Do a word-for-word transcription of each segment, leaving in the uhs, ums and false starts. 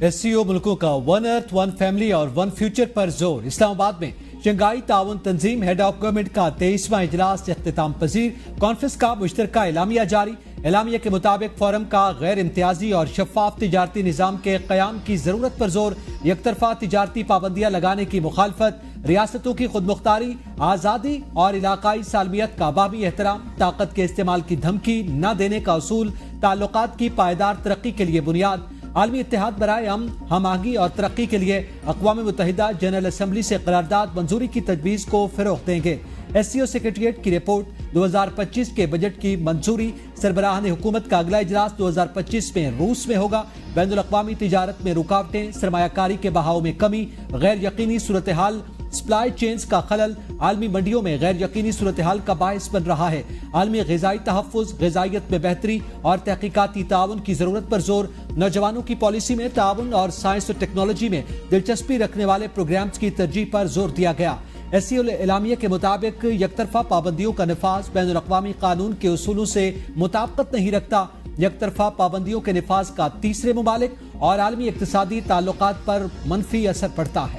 SCO मुल्कों का one earth one family और वन फ्यूचर पर जोर। इस्लामाबाद में शंघाई ताउन तंजीम हेड ऑफ गवर्नमेंट का तेईसवां इजलास इख्तिताम पजीर, कॉन्फ्रेंस का मुश्तरका एलामिया जारी। एलामिया के मुताबिक फोरम का गैर इम्तियाजी और शफाफ तिजारती निजाम के कयाम की जरूरत पर जोर, एकतरफा तिजारती पाबंदियां लगाने की मुखालफत, रियासतों की खुद मुख्तारी, आज़ादी और इलाकाई सालमियत का बामी एहतराम, ताकत के इस्तेमाल की धमकी न देने का उसूल, ताल्लुकात की पायदार तरक्की के लिए बुनियाद, आलमी इत्तेहाद बराए अमन, हम आहंगी और तरक्की के लिए अक़वाम मुत्तहिदा जनरल असम्बली से करारदाद मंजूरी की तजवीज़ को फ़रोग़ देंगे। एससीओ सेक्रेटरिएट की रिपोर्ट, दो हजार पच्चीस के बजट की मंजूरी। सरबराहान हुकूमत का अगला इजलास दो हजार पच्चीस में रूस में होगा। बैनुल अक़वामी तिजारत में रुकावटें, सरमायाकारी के बहाव में कमी, गैर यकीनी सूरत हाल, सप्लाई चेन्स का खलल, आलमी मंडियों में गैर यकीनी सूरत हाल का बायस बन रहा है। आलमी ग़िज़ाई तहफ़्फ़ुज़, ग़िज़ाइयत में बेहतरी और तहक़ीक़ाती ताउन की ज़रूरत पर जोर। नौजवानों की पॉलिसी में ताउन और साइंस और टेक्नोलॉजी में दिलचस्पी रखने वाले प्रोग्राम्स की तरजीह पर जोर दिया गया। एससीओ एलामिया के मुताबिक यकतरफा पाबंदियों का नफाज बैनुल अक़वामी कानून के उसूलों से मुताबिकत नहीं रखता। यकतरफा पाबंदियों के नफाज का तीसरे मुमालिक और आलमी इक़्तिसादी ताल्लुकात पर मनफी असर पड़ता है।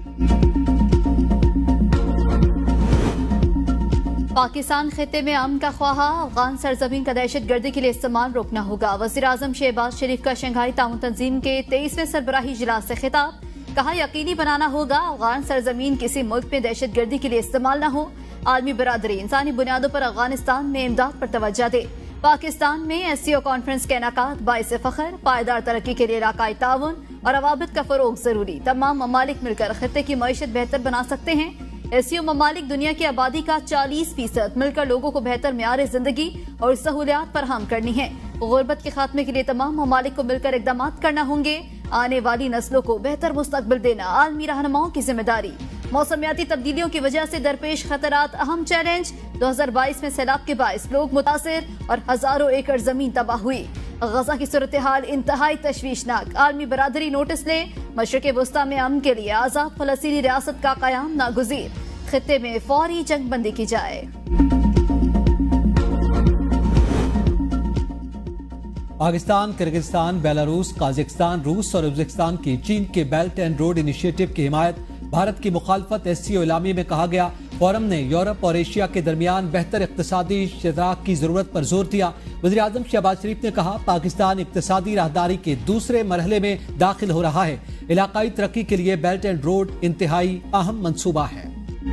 पाकिस्तान खिते में अमन का ख्वाहा, अफगान सरजमीन का दहशत गर्दी के लिए इस्तेमाल रोकना होगा। वज़ीर आज़म शहबाज शरीफ का शंघाई ताउन तंजीम के तेईसवें सरबराही इजलास से खिताब, कहा यकीनी बनाना होगा अफगान सरजमीन किसी मुल्क में दहशत गर्दी के लिए इस्तेमाल न हो। आलमी बरादरी इंसानी बुनियादों पर अफगानिस्तान में इमदाद पर तवज्जो दे। पाकिस्तान में एससीओ कॉन्फ्रेंस के इनेकाद बाइस फख्र, पायदार तरक्की के लिए इलाकाई ताउन और अवाबित का फरोग जरूरी। तमाम ममालिक मिलकर खिते की मईशत बेहतर बना सकते हैं। एससीओ ममालिक दुनिया की आबादी का चालीस फीसद मिलकर लोगों को बेहतर मेयार जिंदगी और सहूलियात फराहम करनी है। गुर्बत के खात्मे के लिए तमाम ममालिक को मिलकर इकदाम करना होंगे। आने वाली नस्लों को बेहतर मुस्तकबिल देना आलमी रहनुमाओं की जिम्मेदारी। मौसमियाती तब्दीलियों की वजह से दरपेश खतरात अहम चैलेंज। दो हजार बाईस में सैलाब के बायस लोग मुतासिर और हजारों एकड़ जमीन तबाह हुई। गजा की सूरत हाल इंतहाई तशवीशनाक। आलमी बरादरी नोटिस ले, मशरिक़ वस्ता में अमन के लिए आजाद फलस्तीनी रियासत का कयाम नागुज़ीर। खित्ते में फौरी जंग बंदी की जाए। पाकिस्तान, किर्गिस्तान, बेलारूस, काजाकिस्तान, रूस और उज़्बेकिस्तान की चीन के बेल्ट एंड रोड इनिशिएटिव की हिमायत, भारत की मुखालफत। एससीओ एलामी में कहा गया, फोरम ने यूरोप और एशिया के दरमियान बेहतर इक़्तिसादी शराकत की जरूरत पर जोर दिया। वज़ीर आज़म शहबाज शरीफ ने कहा, पाकिस्तान इक़्तिसादी राहदारी के दूसरे मरहले में दाखिल हो रहा है। इलाकाई तरक्की के लिए बेल्ट एंड रोड इंतहाई अहम मंसूबा है।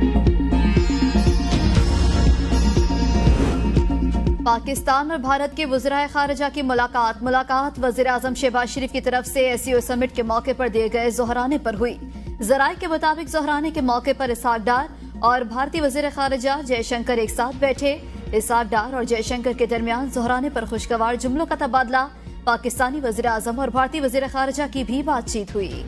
पाकिस्तान और भारत के वज़राए खारिजा की मुलाकात मुलाकात वज़ीर आज़म शहबाज शरीफ की तरफ से एससीओ समिट के मौके पर दिए गए जोहराने पर हुई। जराये के मुताबिक जोहराने के मौके पर इसहाक डार और भारतीय वज़ीर खारिजा जयशंकर एक साथ बैठे। इसहाक डार और जयशंकर के दरमियान जोहराने पर खुशगवार जुमलों का तबादला। पाकिस्तानी वज़ीर आज़म और भारतीय वज़ीर खारिजा की भी बातचीत हुई।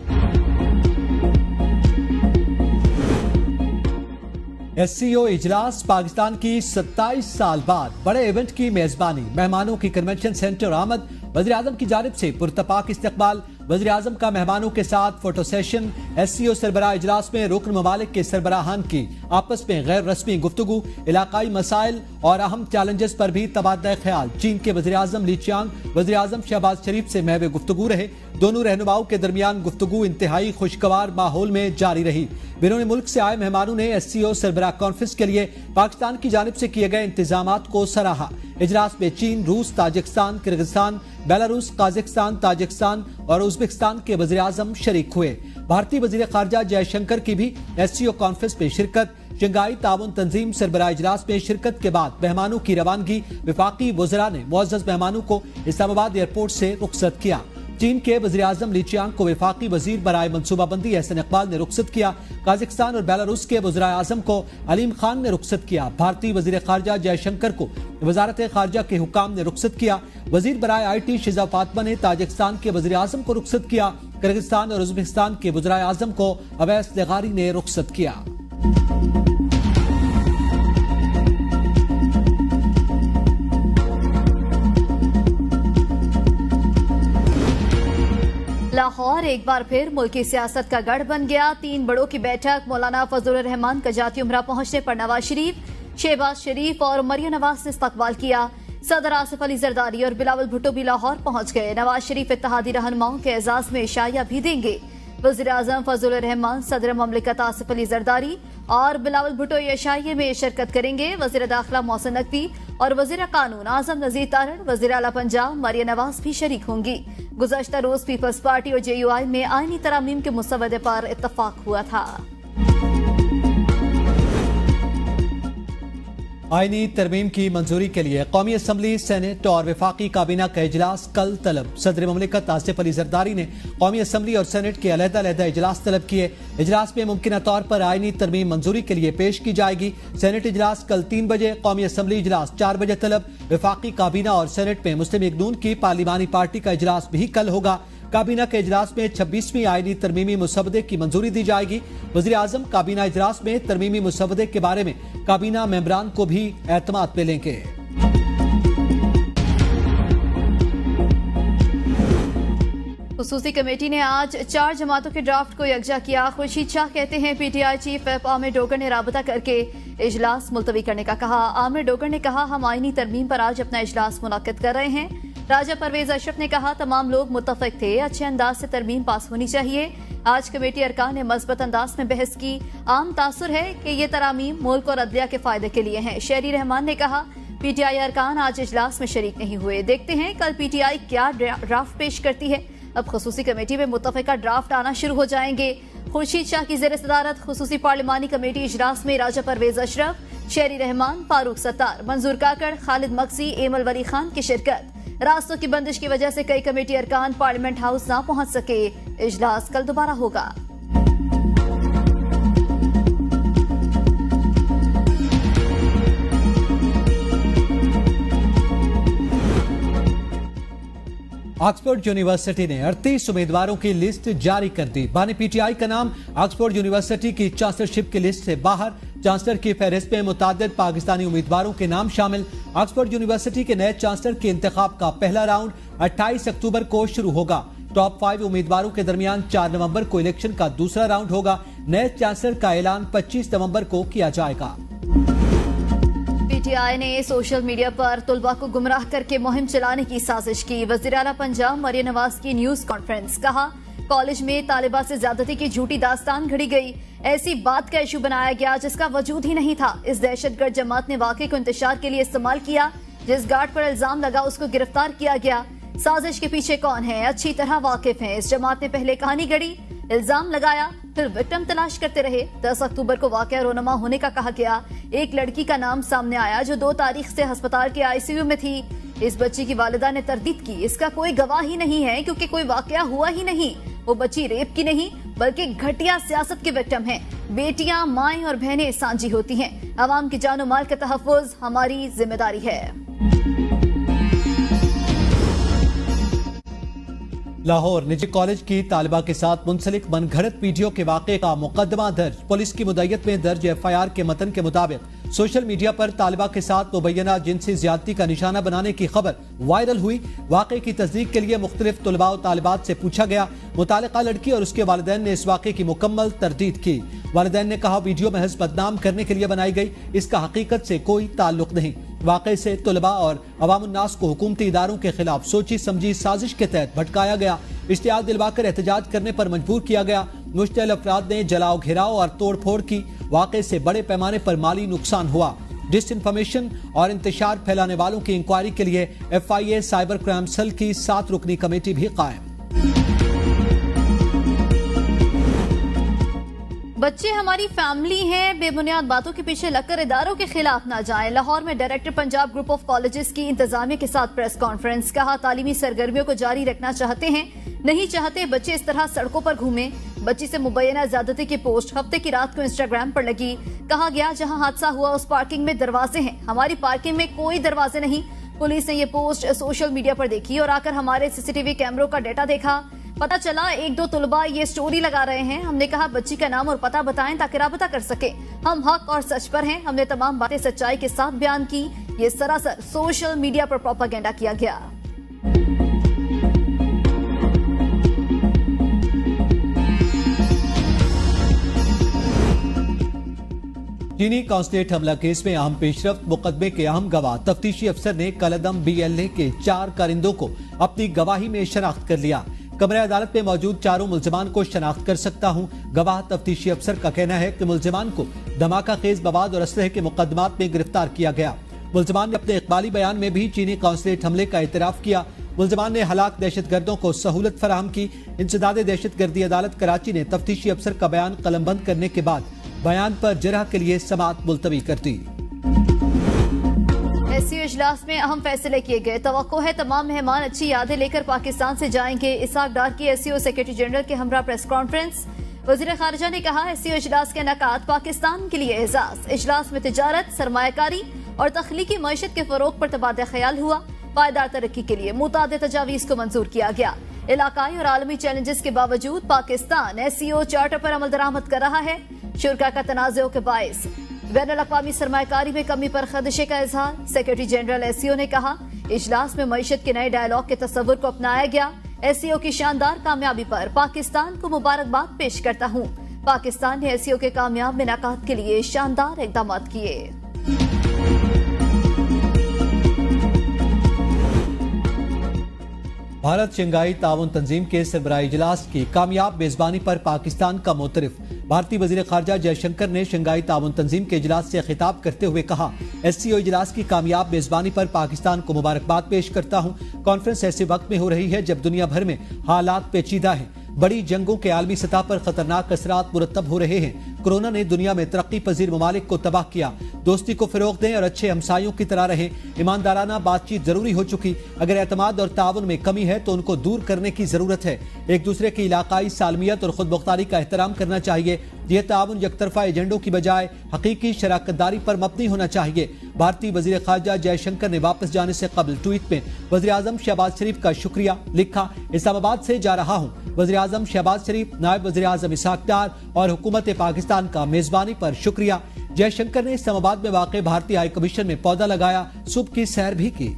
एससीओ इजलास, पाकिस्तान की सत्ताईस साल बाद बड़े इवेंट की मेजबानी, मेहमानों की कन्वेंशन सेंटर आमद, वज़ीर आज़म की जानिब से पुरतपाक इस्तकबाल, वज़ीर आज़म का मेहमानों के साथ फोटो सेशन। एससीओ सरबराह इजलास में रुकन ममालिक के सरबराहान की आपस में गैर रस्मी गुफ्तगू, इलाकाई मसाइल और अहम चैलेंजेस पर भी तबादला ख्याल। चीन के वज़ीर आज़म ली चियांग वज़ीर आज़म शहबाज शरीफ से महवे गुफ्तगू रहे। दोनों रहनुमाओं के दरमियान गुफ्तगू इंतहाई खुशगवार माहौल में जारी रही। बैरून मुल्क से आए मेहमानों ने एससीओ सरबराह कॉन्फ्रेंस के लिए पाकिस्तान की जानिब से किए गए इंतजामात को सराहा। इजलास में चीन, रूस, Tajikistan, Kyrgyzstan, Belarus, Kazakhstan, Tajikistan और उज़्बेकिस्तान के वज़ीर आज़म शरीक हुए। भारतीय वज़ीर खारिजा जयशंकर की भी एससीओ कॉन्फ्रेंस में शिरकत। शंघाई ताउन तंजीम सरबराह इजलास में शिरकत के बाद मेहमानों की रवानगी। वफाकी वज़रा ने मुअज़्ज़ज़ मेहमानों को इस्लामाबाद एयरपोर्ट से रुखसत किया। चीन के वज़ीर आज़म ली चियांग को वफाकी वज़ीर बराए मनसूबाबंदी एहसन इकबाल ने रुखसत किया। काजाकिस्तान और बेलारूस के वज़राए आज़म को अलीम खान ने रुखसत किया। भारतीय वज़ीर खारिजा जयशंकर को वज़ारत खारिजा के हुकाम ने रुखसत किया। वज़ीर बराए आई टी शिजा फातिमा ने ताजिकिस्तान के वज़ीर आज़म को रुखसत किया। किर्गिस्तान और उज़्बेकिस्तान के वज़राए आज़म को अवैस ज़गारी ने रुखसत किया। लाहौर एक बार फिर मुल्की सियासत का गढ़ बन गया। तीन बड़ों की बैठक, मौलाना फजलुर रहमान कजाती उमरा पहुंचने पर नवाज शरीफ, शहबाज शरीफ और मरियम नवाज ने इस्तकबाल किया। सदर आसिफ अली जरदारी और बिलावल भुट्टो भी लाहौर पहुंच गए। नवाज शरीफ इत्तेहादी रहनुमाओं के एजाज में शाया भी देंगे। वज़ीर आज़म फजल रहमान, सदर ममलिकत आसिफ अली जरदारी और बिलावल भुट्टो एशाइये में शिरकत करेंगे। वज़ीर दाखिला मोहसिन नकवी और वज़ीर कानून आजम नज़ीर तारण, वज़ीर आला पंजाब मरियम नवाज भी शरीक होंगी। गुज़श्ता रोज पीपल्स पार्टी और जे यू आई में आईनी तरामीम के मुसवदे पर इत्तफाक हुआ था। आईनी तरमीम की मंजूरी के लिए कौमी असम्बली, सेनेट और वफाकी काबीना का इजलास कल तलब। सदर ममलिकत आसिफ अली जरदारी ने कौमी असम्बली और सेनेट के अलग-अलग इजलास तलब किए। इजलास में मुमकिन तौर पर आईनी तरमीम मंजूरी के लिए पेश की जाएगी। सेनेट इजलास कल तीन बजे, कौमी असम्बली इजलास चार बजे तलब। वफाकी काबीना और सेनेट में मुस्लिम लीग नून की पार्लिमानी पार्टी का इजलास भी कल होगा। काबीना के इजलास में छब्बीसवीं आईनी तरमीमी मुसवदे की मंजूरी दी जाएगी। वज़ीर आज़म काबीना इजलास में तरमीमी मुसवदे के बारे में काबीना मेंबरान को भी एतमाद मिलेंगे। खुसूसी कमेटी ने आज चार जमातों के ड्राफ्ट को यकजा किया। खुर्शीद शाह कहते हैं PTI chief whip Aamir Dogar ने राबता करके इजलास मुलतवी करने का कहा। आमिर डोगर ने कहा हम आईनी तरमीम पर आज अपना इजलास मुनक्किद कर रहे हैं। राजा परवेज अशरफ ने कहा तमाम लोग मुत्तफिक थे, अच्छे अंदाज से तरमीम पास होनी चाहिए। आज कमेटी अरकान ने मजबूत अंदाज में बहस की। आम तासुर है कि ये तरामीम मुल्क और अदलिया के फायदे के लिए हैं। शेरी रहमान ने कहा पीटीआई अरकान आज इजलास में शरीक नहीं हुए, देखते हैं कल पीटीआई क्या ड्राफ्ट पेश करती है। अब खुसूसी कमेटी में मुत्तफिका ड्राफ्ट आना शुरू हो जाएंगे। खुर्शीद शाह की ज़ेर सदारत खुसूसी पार्लिमानी कमेटी इजलास में राजा परवेज अशरफ, शेरी रहमान, फारूक सत्तार, मंजूर काकड़, खालिद मक्सी, एमल वली खान की शिरकत। रास्तों की बंदिश की वजह से कई कमेटी अरकान पार्लियामेंट हाउस ना पहुंच सके। इजलास कल दोबारा होगा। ऑक्सफोर्ड यूनिवर्सिटी ने अड़तीस उम्मीदवारों की लिस्ट जारी कर दी। बानी पीटीआई का नाम ऑक्सफोर्ड यूनिवर्सिटी की चांसलरशिप की लिस्ट से बाहर। चांसलर की फहरिस्त में मुतादिद पाकिस्तानी उम्मीदवारों के नाम शामिल। ऑक्सफोर्ड यूनिवर्सिटी के नए चांसलर के इंतखाब का पहला राउंड अट्ठाईस अक्टूबर को शुरू होगा। टॉप फाइव उम्मीदवारों के दरमियान चार नवंबर को इलेक्शन का दूसरा राउंड होगा। नए चांसलर का ऐलान पच्चीस नवंबर को किया जाएगा। पीटीआई ने सोशल मीडिया पर तुलबा को गुमराह करके मुहिम चलाने की साजिश की। वज़ीर आला पंजाब मरियम नवाज की न्यूज कॉन्फ्रेंस, कहा कॉलेज में तालिबा से ज्यादती की झूठी दास्तान घड़ी गई। ऐसी बात का इशू बनाया गया जिसका वजूद ही नहीं था। इस दहशतगर्द जमात ने वाकई को इंतशार के लिए इस्तेमाल किया। जिस गार्ड पर इल्जाम लगा उसको गिरफ्तार किया गया। साजिश के पीछे कौन है अच्छी तरह वाकिफ है। इस जमात ने पहले कहानी गढ़ी, इल्जाम लगाया, फिर विक्टिम तलाश करते रहे। दस अक्टूबर को वाकया रोनमा होने का कहा गया। एक लड़की का नाम सामने आया जो दो तारीख से अस्पताल के आईसीयू में थी। इस बच्ची की वालिदा ने तरदीद की इसका कोई गवाह ही नहीं है क्योंकि कोई वाकया हुआ ही नहीं। वो बच्ची रेप की नहीं बल्कि घटिया सियासत की विक्टिम है। बेटियां, माएं और बहनें सांझी होती हैं। अवाम की जानो माल का तहफ़्फ़ुज़ हमारी जिम्मेदारी है। लाहौर निजी कॉलेज की तालिबा के साथ मुंसलिक मनगढ़ंत वीडियो के वाक़े का मुकदमा दर्ज। पुलिस की मुद्दत में दर्ज एफ आई आर के मतन के मुताबिक सोशल मीडिया पर तालिबा के साथ मुबैना जिनसी ज्यादती का निशाना बनाने की खबर वायरल हुई। वाक़े की तस्दीक के लिए मुख्तलिफ तुलबा और तालिबात से पूछा गया। मुतालिका लड़की और उसके वालिदैन ने इस वाक़े की मुकम्मल तरदीद की। वालिदैन ने कहा वीडियो महज बदनाम करने के लिए बनाई गई, इसका हकीकत से कोई ताल्लुक नहीं। वाक़े से तुलबा और अवामुन्नास को हुकूमती इदारों के खिलाफ सोची समझी साजिश के तहत भटकाया गया। इश्तिहाद दिलवाकर एहतजाज करने पर मजबूर किया गया। मुश्तल अफराद ने जलाओ घेराव और तोड़ फोड़ की। वाक़े से बड़े पैमाने पर माली नुकसान हुआ। डिसइंफॉर्मेशन और इंतशार फैलाने वालों की इंक्वायरी के लिए F I A cyber crime cell की सात रुकनी कमेटी भी कायम। बच्चे हमारी फैमिली हैं, बेबुनियाद बातों के पीछे लगकर इदारों के खिलाफ ना जाएं। लाहौर में director Punjab group of colleges की इंतजामिया के साथ प्रेस कॉन्फ्रेंस, कहा तालीमी सरगर्मियों को जारी रखना चाहते हैं, नहीं चाहते बच्चे इस तरह सड़कों पर घूमें। बच्ची से मुबैना ज्यादती की पोस्ट हफ्ते की रात को इंस्टाग्राम पर लगी। कहा गया जहां हादसा हुआ उस पार्किंग में दरवाजे हैं, हमारी पार्किंग में कोई दरवाजे नहीं। पुलिस ने ये पोस्ट सोशल मीडिया पर देखी और आकर हमारे सीसीटीवी कैमरों का डेटा देखा। पता चला एक दो तुलबा ये स्टोरी लगा रहे हैं। हमने कहा बच्ची का नाम और पता बताएं ताकि राबता कर सके। हम हक और सच पर हैं। हमने तमाम बातें सच्चाई के साथ बयान की। ये सरासर सोशल मीडिया पर प्रोपेगेंडा किया गया। चीनी कॉन्सुलेट हमला केस में अहम पेशरफ्त, मुकदमे के अहम गवाह तफ्तीशी अफसर ने कलदम बी एल ए के चार कारिंदों को अपनी गवाही में शनाख्त कर लिया। कमरे अदालत में मौजूद चारों मुल्जिमान को शनाख्त कर सकता हूं। गवाह तफ्तीशी अफसर का कहना है कि मुल्जिमान को धमाका खेज बवाद और असलहे के मुकदमात में गिरफ्तार किया गया। मुल्जिमान ने अपने इकबाली बयान में भी चीनी कॉन्सुलेट हमले का एतराफ किया। मुल्जिमान ने हलाक दहशतगर्दों को सहूलत फराहम की। इंसदादे दहशतगर्दी अदालत कराची ने तफ्तीशी अफसर का बयान कलमबंद करने के बाद बयान पर जरह के लिए समाअत मुलतवी कर दी। एससीओ इजलास में अहम फैसले किए गए। तवक्को है तमाम मेहमान अच्छी यादें लेकर पाकिस्तान से जाएंगे। इसाक डार की एससीओ सेक्रेटरी जनरल के हमरा प्रेस कॉन्फ्रेंस। वजीर खारजा ने कहा एससीओ इजलास के नकात पाकिस्तान के लिए एजाज। इजलास में तिजारत, सरमायाकारी और तख्लीकी मईशत के फरोग पर तबादला ख्याल हुआ। पायदार तरक्की के लिए मुतादिद तजावीज को मंजूर किया गया। इलाकाई और आलमी चैलेंजेस के बावजूद पाकिस्तान एससीओ चार्टर पर अमल दरामद कर रहा है। शुरा का तनाज़ुओं के बायस बैनुल-अक़वामी सरमायाकारी में कमी पर खदशे का इजहार। सेक्रेटरी जनरल एससीओ ने कहा इजलास में मईशत के नए डायलॉग के तस्वुर को अपनाया गया। एससीओ की शानदार कामयाबी पर पाकिस्तान को मुबारकबाद पेश करता हूँ। पाकिस्तान ने एससीओ के कामयाब इनेकाद के लिए शानदार इक़दाम किए। भारत शंघाई ताउन तंजीम के सरबराही इजलास की कामयाब मेजबानी पर पाकिस्तान का मोतरफ। भारतीय वजीर खारजा जयशंकर ने शंघाई ताउन तंजीम के इजलास से खिताब करते हुए कहा एससीओ इजलास की कामयाब मेजबानी पर पाकिस्तान को मुबारकबाद पेश करता हूँ। कॉन्फ्रेंस ऐसे वक्त में हो रही है जब दुनिया भर में हालात पेचीदा हैं। बड़ी जंगों के आलमी सतह पर खतरनाक असरात मुरतब हो रहे हैं। कोरोना ने दुनिया में तरक्की पजीर ममालिक को तबाह किया। दोस्ती को फिरोग दें और अच्छे हमसायों की तरह रहें। ईमानदाराना बातचीत जरूरी हो चुकी। अगर एतमाद और ताउन में कमी है तो उनको दूर करने की जरूरत है। एक दूसरे की इलाकाई सालमियत और खुद मुख्तारी का एहतराम करना चाहिए। यह ताउन यकतरफा एजेंडों की बजाय हकीकी शराकतदारी पर मबनी होना चाहिए। भारतीय वजीर खारजा जयशंकर ने वापस जाने से कबल ट्वीट में वजीर आजम शहबाज शरीफ का शुक्रिया लिखा। इस्लामाबाद से जा रहा हूँ। वजीर आजम शहबाज शरीफ, नायब वजीर आजम इसाक डार और हुकूमत पाकिस्तान का मेजबानी पर शुक्रिया। जयशंकर ने इस्लामाबाद में वाक़ भारतीय हाई कमीशन में पौधा लगाया। सुबह की सैर भी की।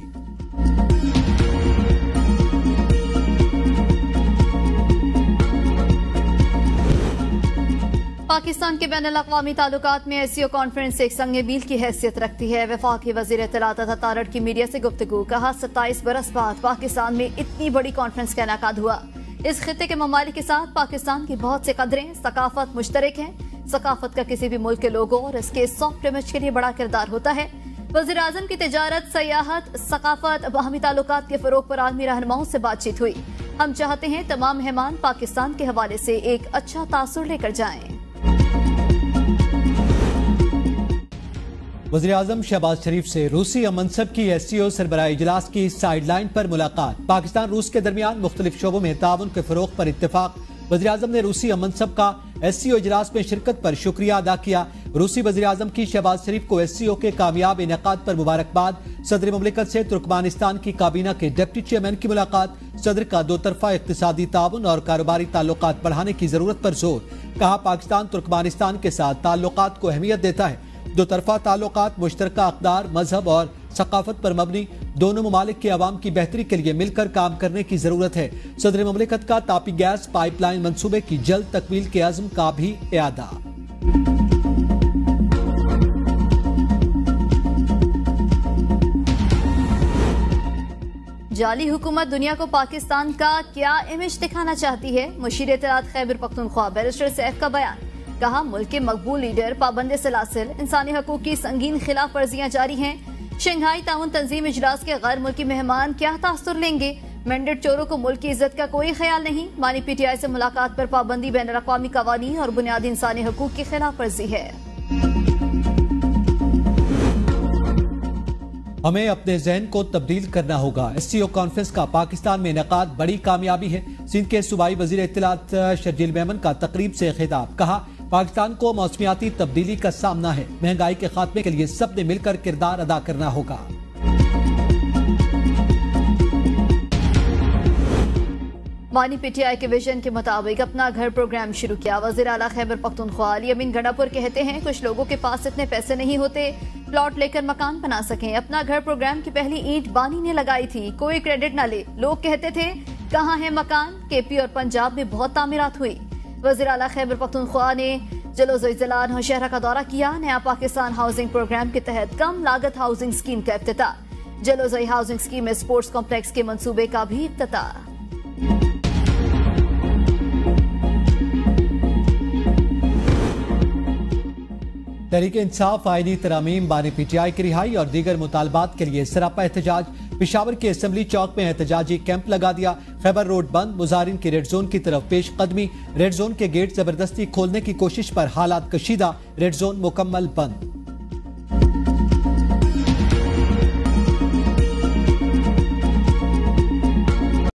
पाकिस्तान के बैनुल-अक़वामी ताल्लुकात में एससीओ कॉन्फ्रेंस एक संग मील की हैसियत रखती है। वफाकी वजीर इत्तलात तथा तारड़ की मीडिया से गुफ्तगू। कहा सत्ताईस बरस बाद पाकिस्तान में इतनी बड़ी कॉन्फ्रेंस का इनेकाद हुआ। इस खित्ते के ममालिक के साथ पाकिस्तान की बहुत से कदरें, सकाफत मुश्तरक हैं। सकाफत का किसी भी मुल्क के लोगों और इसके सॉफ्ट इमेज के लिए बड़ा किरदार होता है। वज़ीर आज़म की तिजारत, सयाहत, सकाफत, बाहमी ताल्लुकात के फरोग पर आलमी रहनुमाओं से बातचीत हुई। हम चाहते हैं तमाम मेहमान पाकिस्तान के हवाले से एक अच्छा तासुर लेकर जाएं। वज़ीर आज़म शहबाज शरीफ से रूसी मनसब की एससीओ सरबराही इजलास की साइडलाइन पर मुलाकात। पाकिस्तान रूस के दरमियान मुख्तलिफ शोबों में ताउन के फरोग पर इत्तेफाक। वज़ीर आज़म ने रूसी मनसब का एससीओ इजलास में शिरकत पर शुक्रिया अदा किया। रूसी वज़ीर आज़म की शहबाज शरीफ को एससीओ के कामयाब इनेकाद पर मुबारकबाद। सदर मुमलिकत से तुर्कमानिस्तान की काबीना के डिप्टी चेयरमैन की मुलाकात। सदर का दो तरफा इक्तिसादी ताउन और कारोबारी ताल्लुकात बढ़ाने की जरूरत पर जोर। कहा पाकिस्तान तुर्कमानिस्तान के साथ ताल्लुकात को अहमियत देता है। दो तरफा ताल्लुकात मुश्तरका अक़दार, मजहब और सकाफत पर मबनी। दोनों ममालिक के अवाम की बेहतरी के लिए मिलकर काम करने की जरूरत है। सदर मुमलिकत का तापी गैस पाइपलाइन मंसूबे की जल्द तकमील के अज़्म का भी इयादा। जाली हुकूमत दुनिया को पाकिस्तान का क्या इमेज दिखाना चाहती है? मुशीर इत्तलात खैबर पख्तूनख्वा बैरिस्टर सैफ का बयान। कहा मुल्क के मकबूल लीडर पाबंद सलासिल, इंसानी हकूक की संगीन खिलाफ वर्जियां जारी हैं। शंघाई ताउन तंजीम इजलास के गैर मुल्की मेहमान क्या तासुर लेंगे? मैंडेट चोरों को मुल्क की इज्जत का कोई ख्याल नहीं। मानी पीटीआई से मुलाकात पर पाबंदी बैनुल-अक़वामी कवानीन और बुनियादी इंसानी हकूक की खिलाफ वर्जी है। हमें अपने जहन को तब्दील करना होगा। एससीओ कॉन्फ्रेंस का पाकिस्तान में इनेकाद बड़ी कामयाबी है। सिंध के सूबाई वजीर इत्तलात शर्जील मेमन का तकरीब से खिताब। कहा पाकिस्तान को मौसमियाती तब्दीली का सामना है। महंगाई के खात्मे के लिए सबने मिलकर किरदार अदा करना होगा। मानी पीटीआई के विजन के मुताबिक अपना घर प्रोग्राम शुरू किया। वज़ीर आला खैबर पख्तूनख्वा अली अमीन गंडापुर कहते हैं कुछ लोगों के पास इतने पैसे नहीं होते प्लॉट लेकर मकान बना सकें। अपना घर प्रोग्राम की पहली ईंट बानी ने लगाई थी, कोई क्रेडिट न ले। लोग कहते थे कहाँ है मकान? केपी और पंजाब में बहुत तामीरात हुई। वज़ीर आला खैबर पख्तूनख्वा ने जलोज़ इज़लान नौशहरा का दौरा किया। नया पाकिस्तान हाउसिंग प्रोग्राम के तहत कम लागत हाउसिंग स्कीम का इफ्तिताह। जलोज़ हाउसिंग स्कीम में स्पोर्ट्स कॉम्प्लेक्स के मंसूबे का भी इफ्तिताह। तहरीक इंसाफ आईनी तरामीम बानी पीटीआई की रिहाई और दीगर मुतालबात के लिए सरापा एहतजाज। पेशावर के असेंबली चौक में एहतजाजी कैंप लगा दिया। खैबर रोड बंद। मुजाहिरीन की रेड जोन की तरफ पेश कदमी। रेड जोन के गेट जबरदस्ती खोलने की कोशिश पर हालात कशीदा। रेड जोन मुकम्मल बंद।